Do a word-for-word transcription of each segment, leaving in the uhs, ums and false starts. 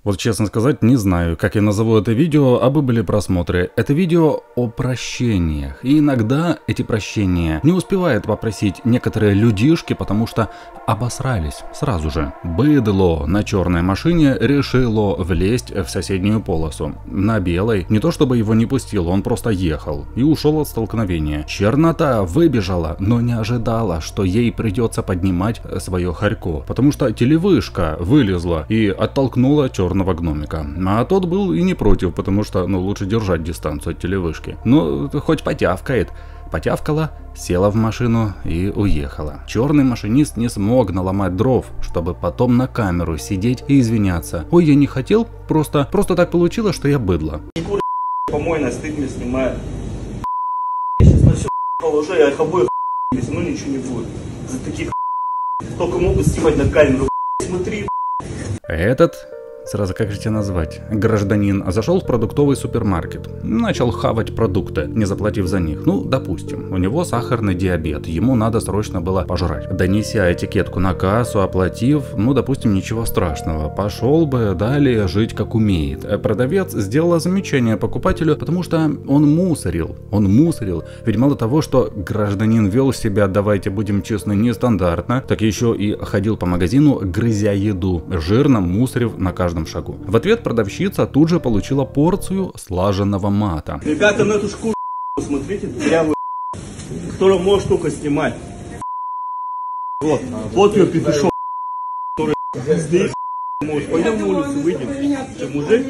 Вот честно сказать, не знаю, как я назову это видео, а бы были просмотры. Это видео о прощениях. И иногда эти прощения не успевают попросить некоторые людишки, потому что обосрались сразу же. Быдло на черной машине решило влезть в соседнюю полосу. На белой не то чтобы его не пустил, он просто ехал и ушел от столкновения. Чернота выбежала, но не ожидала, что ей придется поднимать свое хорько, потому что телевышка вылезла и оттолкнула черного гномика. А тот был и не против, потому что, ну, лучше держать дистанцию от телевышки. Ну, хоть потявкает. Потявкала, села в машину и уехала. Черный машинист не смог наломать дров, чтобы потом на камеру сидеть и извиняться. Ой, я не хотел, просто, просто так получилось, что я быдло. Помойно, стыд мне снимаю. Я сейчас на все положу, я их обоих если ну ничего не будет. За таких только могут снимать на камеру. Смотри. Этот... Сразу как же тебя назвать? Гражданин зашел в продуктовый супермаркет, начал хавать продукты, не заплатив за них. Ну, допустим, у него сахарный диабет, ему надо срочно было пожрать. Донеся этикетку на кассу, оплатив, ну, допустим, ничего страшного, пошел бы далее жить как умеет. Продавец сделала замечание покупателю, потому что он мусорил, он мусорил. Ведь мало того, что гражданин вел себя, давайте будем честны, нестандартно, так еще и ходил по магазину, грызя еду, жирно мусорив на каждом шагу. В ответ продавщица тут же получила порцию слаженного мата. Ребята, на эту шкуру смотрите, дрявую, которую можешь только снимать. Вот, вот ее петушок, который здесь может. Пойдем на улицу, выйдем. Ты мужик?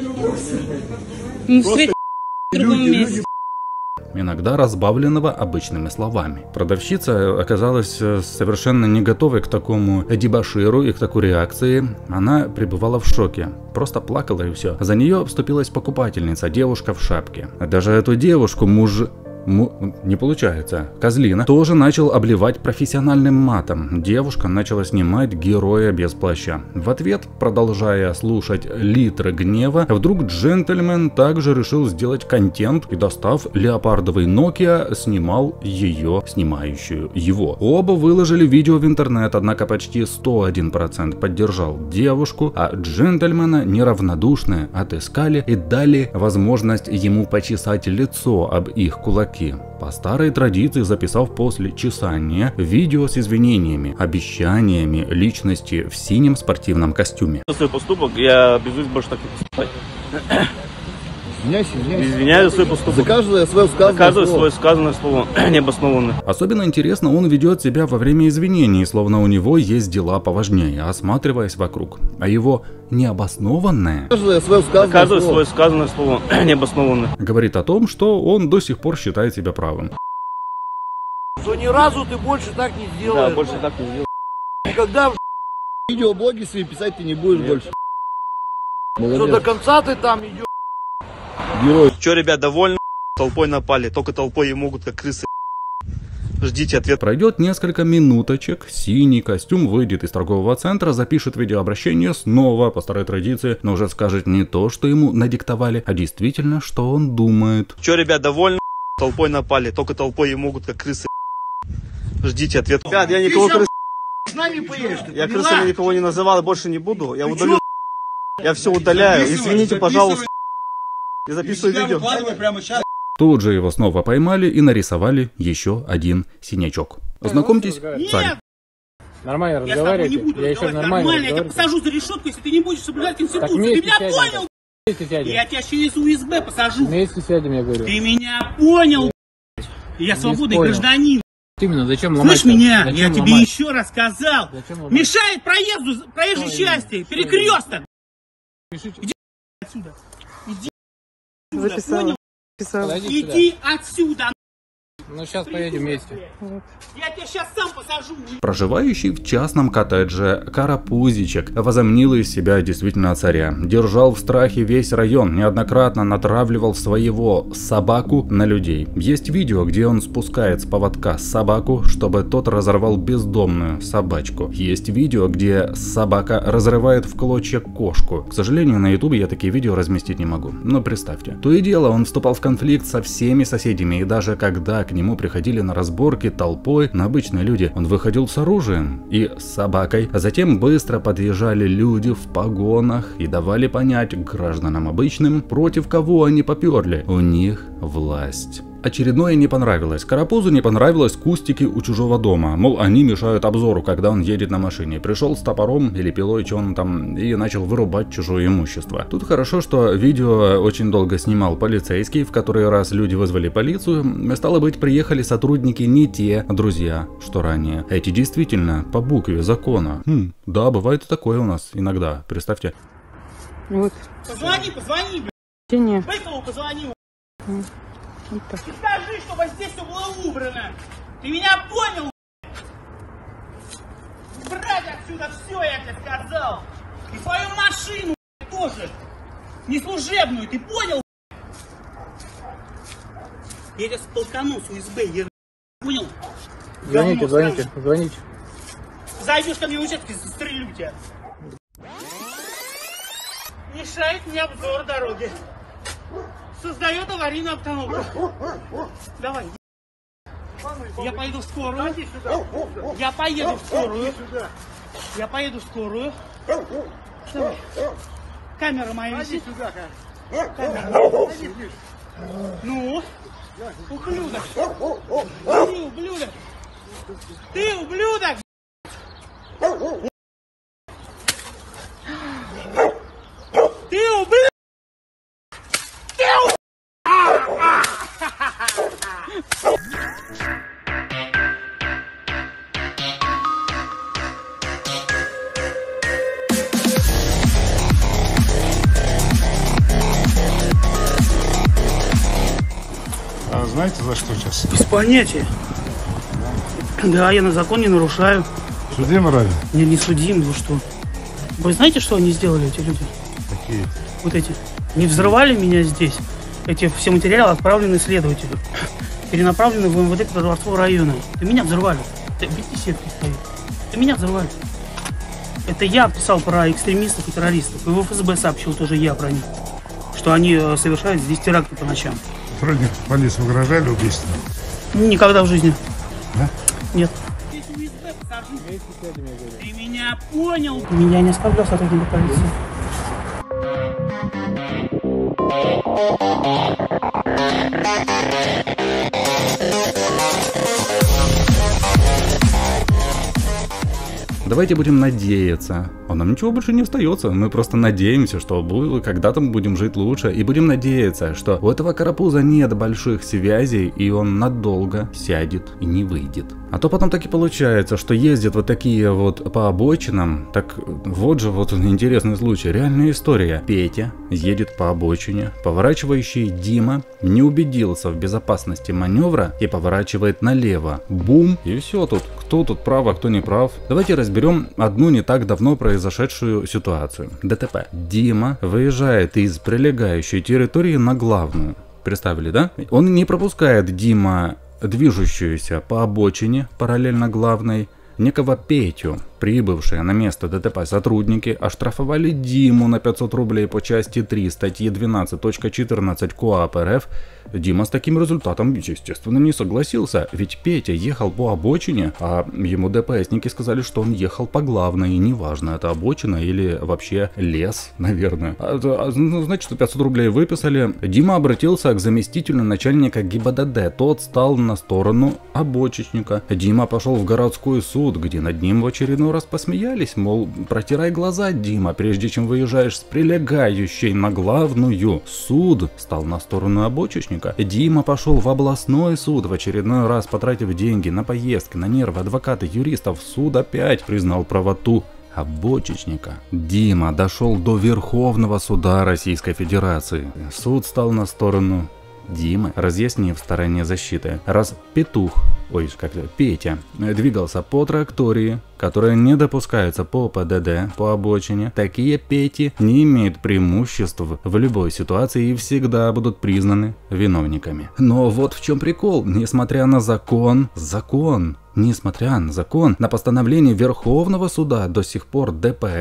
Просто люди, люди. Иногда разбавленного обычными словами. Продавщица оказалась совершенно не готовой к такому дебоширу и к такой реакции. Она пребывала в шоке, просто плакала и все. За нее вступилась покупательница, девушка в шапке. Даже эту девушку муж... Му... Не получается. Козлина тоже начал обливать профессиональным матом. Девушка начала снимать героя без плаща. В ответ, продолжая слушать литры гнева, вдруг джентльмен также решил сделать контент и, достав леопардовый Nokia, снимал ее, снимающую его. Оба выложили видео в интернет, однако почти сто один процент поддержал девушку, а джентльмена неравнодушные отыскали и дали возможность ему почесать лицо об их кулаки. По старой традиции записав после чесания видео с извинениями, обещаниями личности в синем спортивном костюме. За свой поступок я обязуюсь больше так не поступать. Извиняйся, извиняйся. Извиняюсь за свой поступок. За каждое свое сказанное за каждое слово. свое сказанное слово необоснованное. Особенно интересно он ведет себя во время извинений, словно у него есть дела поважнее, осматриваясь вокруг. А его необоснованное Каждое свое сказанное, каждое слово. свое сказанное слово необоснованное говорит о том, что он до сих пор считает себя правым. Что ни разу ты больше так не сделаешь. Да, больше так не сделаю. Никогда в Видеоблоги свои писать ты не будешь Нет. больше. что Молодец. до конца ты там идешь. Герой. Че, ребят, довольны? Толпой напали, только толпой и могут, как крысы. Ждите ответ. Пройдет несколько минуточек, синий костюм выйдет из торгового центра, запишет видеообращение снова по старой традиции, но уже скажет не то, что ему надиктовали, а действительно, что он думает. Че, ребят, довольны? Толпой напали, только толпой и могут, как крысы. Ждите ответ. Ребят, я никого крыс... С нами поедешь, ты Я поняла? крысами никого не называл и больше не буду. Я Ты удалю. Я все удаляю. Записывай, Извините, записывай. пожалуйста. Я записываю видео. Прямо сейчас. Тут же его снова поймали и нарисовали еще один синячок. Знакомьтесь, царь. Нормально Я с тобой не разговаривайте. буду Я еще разговаривать. нормально Нормально, я тебя разговариваю. посажу за решетку, если ты не будешь соблюдать Так Конституцию. Ты вместе меня сядем. понял? Вместе сядем. Я тебя через У Эс Бэ посажу. Вместе сядем, я говорю. Ты меня понял? Я свободный понял. гражданин. Именно, зачем ломать? Слышь меня? Зачем Я тебе ломать? еще раз сказал. Зачем ломать? Мешает проезду, проезжей Что части. именно? Перекресток. Пишите. Иди отсюда. Иди отсюда. Записала. Понял? Подойди сюда. Иди отсюда. Ну сейчас поедем вместе. Я тебя сейчас сам посажу. Проживающий в частном коттедже Карапузичек возомнил из себя действительно царя. Держал в страхе весь район, неоднократно натравливал своего собаку на людей. Есть видео, где он спускает с поводка собаку, чтобы тот разорвал бездомную собачку. Есть видео, где собака разрывает в клочья кошку. К сожалению, на ютубе я такие видео разместить не могу. Но представьте. То и дело, он вступал в конфликт со всеми соседями, и даже когда к нему нему приходили на разборки толпой, на обычные люди, он выходил с оружием и с собакой, а затем быстро подъезжали люди в погонах и давали понять гражданам обычным, против кого они поперли. У них власть. Очередное не понравилось. Карапузу не понравилось кустики у чужого дома. Мол, они мешают обзору, когда он едет на машине. Пришел с топором или пилой, что он там, и начал вырубать чужое имущество. Тут хорошо, что видео очень долго снимал полицейский, в который раз люди вызвали полицию. Стало быть, приехали сотрудники не те друзья, что ранее. Эти действительно по букве закона. Хм, да, бывает и такое у нас иногда, представьте. Вот. Позвони, позвони, блядь. Тени. Быкову позвони. Вот так. И скажи, чтобы здесь все было убрано. Ты меня понял? Брать отсюда все, я тебе сказал. И свою машину тоже. Не служебную, ты понял? Я тебя сполкану с УСБ, я понял? Звоните, звоните, звоните. Зайдешь ко мне в участке, застрелю тебя. Мешает мне обзор дороги. Создает аварийную обстановку. Давай. Я поеду в скорую. Я поеду в скорую. Я поеду в скорую. Давай. Камера моя висит. Камера. Ну? Ублюдок. Ты ублюдок. Ты ублюдок. Ты ублюдок. А знаете, за что сейчас? Без понятия. Да, я на закон не нарушаю. Судим ради? Не, не судим, вы что? Вы знаете, что они сделали, эти люди? Какие? Вот эти. Не взрывали меня здесь. Эти все материалы отправлены следователю. Перенаправлены в МВД Дворцового района. Это меня взорвали. Это беседки стоит. Это меня взорвали. Это я писал про экстремистов и террористов. И в ФСБ сообщил тоже я про них. Что они совершают здесь теракты по ночам. Сотрудник полиции угрожали убийством? Никогда в жизни. Да? Нет. Ты меня понял? Меня не оскорблял сотрудник полиции. Давайте будем надеяться. А нам ничего больше не остается. Мы просто надеемся, что когда-то мы будем жить лучше. И будем надеяться, что у этого карапуза нет больших связей, и он надолго сядет и не выйдет. А то потом так и получается, что ездят вот такие вот по обочинам. Так вот же вот интересный случай. Реальная история. Петя едет по обочине. Поворачивающий Дима не убедился в безопасности маневра и поворачивает налево. Бум! И все тут. Кто тут прав, а кто не прав. Давайте разберем одну не так давно произошедшую ситуацию. ДТП. Дима выезжает из прилегающей территории на главную. Представили, да? Он не пропускает, Дима, движущуюся по обочине параллельно главной некого Петю. Прибывшие на место ДТП сотрудники оштрафовали Диму на пятьсот рублей по части три статьи двенадцать точка четырнадцать КоАП РФ. Дима с таким результатом, естественно, не согласился, ведь Петя ехал по обочине, а ему ДПСники сказали, что он ехал по главной, и неважно, это обочина или вообще лес, наверное. А, а, ну, значит, пятьсот рублей выписали. Дима обратился к заместителю начальника ГИБДД, тот стал на сторону обочечника. Дима пошел в городской суд, где над ним в очередной раз посмеялись, мол, протирай глаза, Дима, прежде чем выезжаешь с прилегающей на главную. Суд стал на сторону обочечника. Дима пошел в областной суд, в очередной раз потратив деньги на поездки, на нервы адвоката, юристов. Суд опять признал правоту обочечника. Дима дошел до Верховного суда Российской Федерации. Суд стал на сторону Димы, разъяснив стороне защиты. Раз петух, ой, как это, Петя, двигался по траектории, которая не допускается по ПДД, по обочине, такие Пети не имеют преимуществ в любой ситуации и всегда будут признаны виновниками. Но вот в чем прикол, несмотря на закон, закон, несмотря на закон, на постановление Верховного суда до сих пор ДПС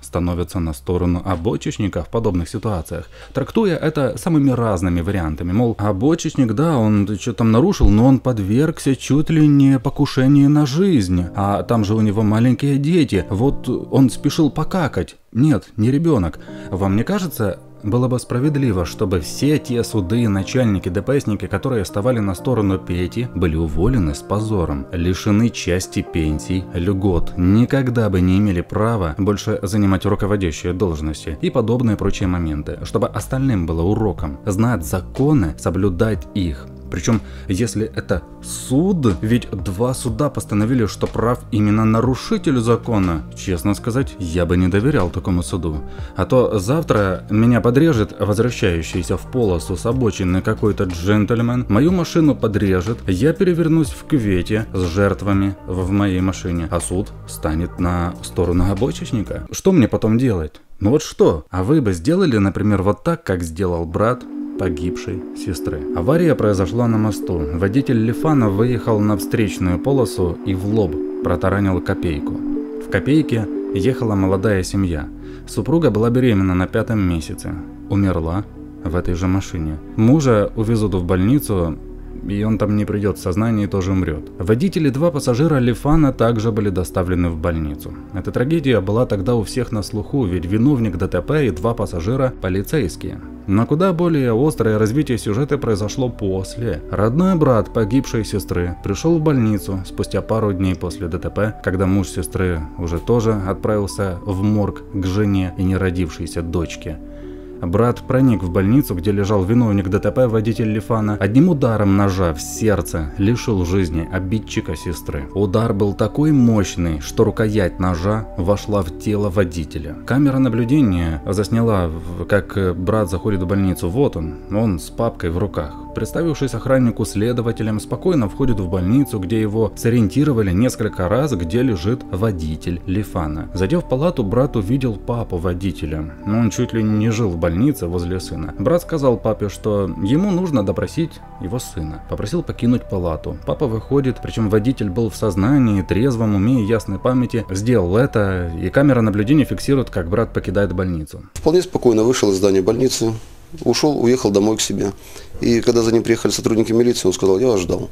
становятся на сторону обочечника в подобных ситуациях, трактуя это самыми разными вариантами. Мол, обочечник, да, он что-то там нарушил, но он подвергся чуть ли не покушению на жизнь, а там же у него маленькие дети, вот он спешил покакать. Нет, не ребенок. Вам не кажется, было бы справедливо, чтобы все те суды и начальники, ДПСники, которые вставали на сторону Пети, были уволены с позором, лишены части пенсий, льгот, никогда бы не имели права больше занимать руководящие должности и подобные прочие моменты, чтобы остальным было уроком знать законы, соблюдать их. Причем, если это суд, ведь два суда постановили, что прав именно нарушитель закона. Честно сказать, я бы не доверял такому суду. А то завтра меня подрежет возвращающийся в полосу с обочины какой-то джентльмен, мою машину подрежет, я перевернусь в кювете с жертвами в моей машине, а суд станет на сторону обочечника. Что мне потом делать? Ну вот что? А вы бы сделали, например, вот так, как сделал брат погибшей сестры. Авария произошла на мосту. Водитель Лифана выехал на встречную полосу и в лоб протаранил Копейку. В Копейке ехала молодая семья. Супруга была беременна на пятом месяце. Умерла в этой же машине. Мужа увезут в больницу, и он там не придет в сознание и тоже умрет. Водители и два пассажира Лифана также были доставлены в больницу. Эта трагедия была тогда у всех на слуху, ведь виновник ДТП и два пассажира полицейские. Но куда более острое развитие сюжета произошло после. Родной брат погибшей сестры пришел в больницу спустя пару дней после ДТП, когда муж сестры уже тоже отправился в морг к жене и неродившейся дочке. Брат проник в больницу, где лежал виновник ДТП, водитель Лифана, одним ударом ножа в сердце лишил жизни обидчика сестры. Удар был такой мощный, что рукоять ножа вошла в тело водителя. Камера наблюдения засняла, как брат заходит в больницу. Вот он, он с папкой в руках. Представившись охраннику следователем, спокойно входит в больницу, где его сориентировали несколько раз, где лежит водитель Лифана. Зайдя в палату, брат увидел папу водителя. Но он чуть ли не жил в больнице. больнице возле сына. Брат сказал папе, что ему нужно допросить его сына. Попросил покинуть палату. Папа выходит, причем водитель был в сознании, трезвом уме и ясной памяти. Сделал это, и камера наблюдения фиксирует, как брат покидает больницу. Вполне спокойно вышел из здания больницы, ушел, уехал домой к себе. И когда за ним приехали сотрудники милиции, он сказал: я вас ждал.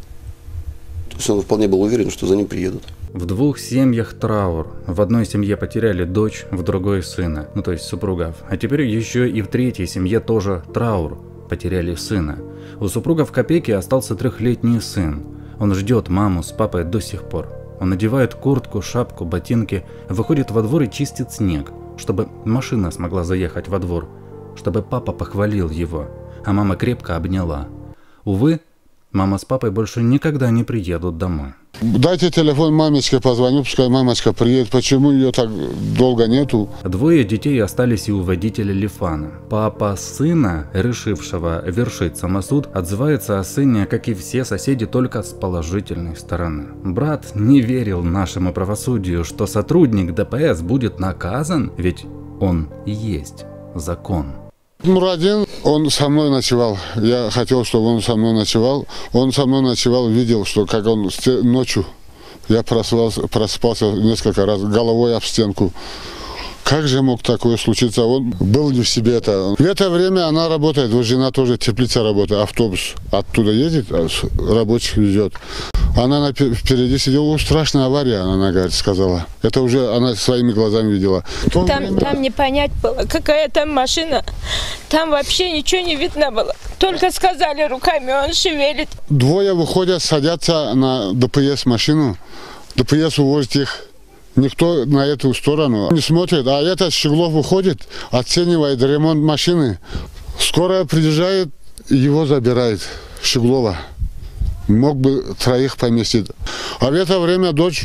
То есть он вполне был уверен, что за ним приедут. В двух семьях траур. В одной семье потеряли дочь, в другой сына, ну то есть супругов. А теперь еще и в третьей семье тоже траур. Потеряли сына. У супруга в Копейке остался трехлетний сын. Он ждет маму с папой до сих пор. Он надевает куртку, шапку, ботинки, выходит во двор и чистит снег, чтобы машина смогла заехать во двор, чтобы папа похвалил его, а мама крепко обняла. Увы, мама с папой больше никогда не приедут домой. Дайте телефон мамечке, позвоню, пускай мамочка приедет. Почему ее так долго нету? Двое детей остались и у водителя Лифана. Папа сына, решившего вершить самосуд, отзывается о сыне, как и все соседи, только с положительной стороны. Брат не верил нашему правосудию, что сотрудник ДПС будет наказан, ведь он и есть закон. Мурадин, он со мной ночевал. Я хотел, чтобы он со мной ночевал. Он со мной ночевал, видел, что как он ночью, я просыпался, просыпался несколько раз головой об стенку. Как же мог такое случиться? Он был не в себе это. В это время она работает, вот жена тоже теплица работает, автобус оттуда едет, рабочих везет. Она впереди сидела, страшная авария, она, говорит, сказала. Это уже она своими глазами видела. Там, время... там не понять было, какая там машина. Там вообще ничего не видно было. Только сказали руками, он шевелит. Двое выходят, садятся на ДПС машину. ДПС увозит их. Никто на эту сторону не смотрит. А этот Щеглов выходит, оценивает ремонт машины. Скорая приезжает, его забирает, Щеглова. Мог бы троих поместить. А в это время дочь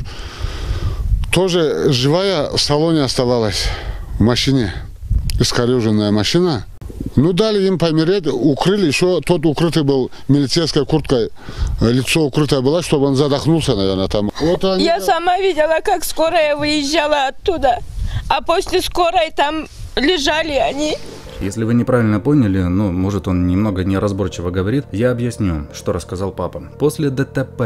тоже живая в салоне оставалась, в машине. Искореженная машина. Ну, дали им помереть, укрыли, еще тот укрытый был милицейской курткой, лицо укрытое было, чтобы он задохнулся, наверное, там. Вот они... Я сама видела, как скорая выезжала оттуда, а после скорой там лежали они. Если вы неправильно поняли, ну, может, он немного неразборчиво говорит, я объясню, что рассказал папа. После ДТП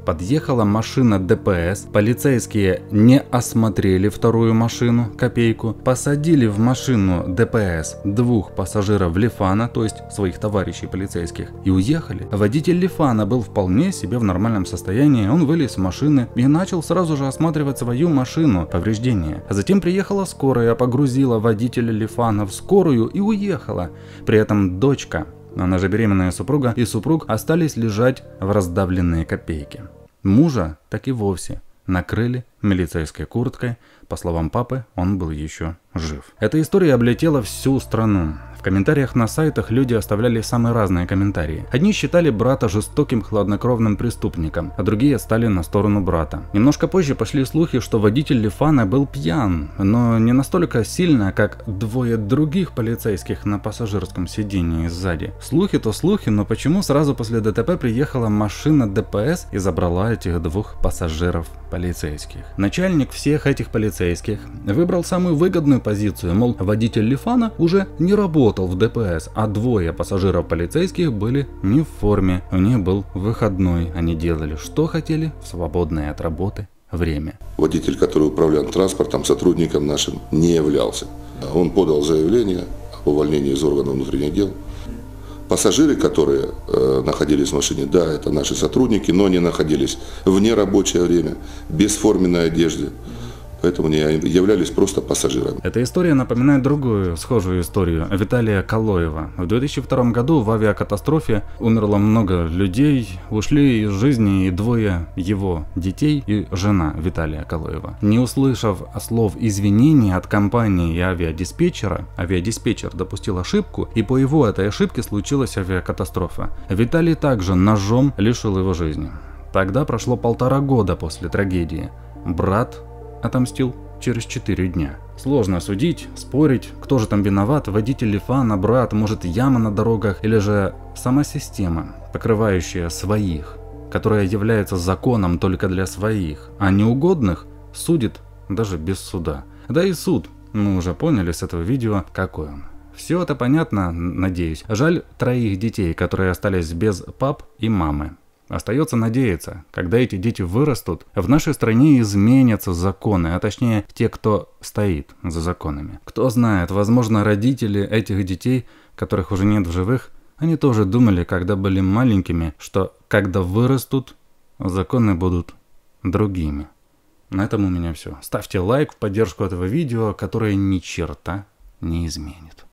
Подъехала машина ДПС, полицейские не осмотрели вторую машину, копейку, посадили в машину ДПС двух пассажиров Лифана, то есть своих товарищей полицейских, и уехали. Водитель Лифана был вполне себе в нормальном состоянии, он вылез из машины и начал сразу же осматривать свою машину, повреждения. А затем приехала скорая, погрузила водителя Лифана в скорую и уехала. При этом дочка, она же беременная супруга, и супруг остались лежать в раздавленные копейки. Мужа так и вовсе накрыли милицейской курткой. По словам папы, он был еще жив. Эта история облетела всю страну. В комментариях на сайтах люди оставляли самые разные комментарии. Одни считали брата жестоким, хладнокровным преступником, а другие стали на сторону брата. Немножко позже пошли слухи, что водитель Лифана был пьян, но не настолько сильно, как двое других полицейских на пассажирском сидении сзади. Слухи-то слухи, но почему сразу после ДТП приехала машина ДПС и забрала этих двух пассажиров полицейских? Начальник всех этих полицейских выбрал самую выгодную позицию, мол, водитель Лифана уже не работал в ДПС, а двое пассажиров полицейских были не в форме, у них был выходной, они делали что хотели в свободное от работы время. Водитель, который управлял транспортом, сотрудником нашим не являлся. Он подал заявление об увольнении из органов внутренних дел. Пассажиры, которые э, находились в машине, да, это наши сотрудники, но они находились в нерабочее время, без форменной одежды. Поэтому не являлись просто пассажирами. Эта история напоминает другую, схожую историю Виталия Калоева. В две тысячи втором году в авиакатастрофе умерло много людей, ушли из жизни и двое его детей и жена Виталия Калоева. Не услышав слов извинений от компании и авиадиспетчера, авиадиспетчер допустил ошибку, и по его этой ошибке случилась авиакатастрофа. Виталий также ножом лишил его жизни. Тогда прошло полтора года после трагедии. Брат отомстил через четыре дня. Сложно судить, спорить, кто же там виноват, водитель Лифана, брат, может яма на дорогах, или же сама система, покрывающая своих, которая является законом только для своих, а неугодных судит даже без суда. Да и суд, мы уже поняли с этого видео, какой он. Все это понятно, надеюсь. Жаль троих детей, которые остались без пап и мамы. Остается надеяться, когда эти дети вырастут, в нашей стране изменятся законы, а точнее те, кто стоит за законами. Кто знает, возможно, родители этих детей, которых уже нет в живых, они тоже думали, когда были маленькими, что когда вырастут, законы будут другими. На этом у меня все. Ставьте лайк в поддержку этого видео, которое ни черта не изменит.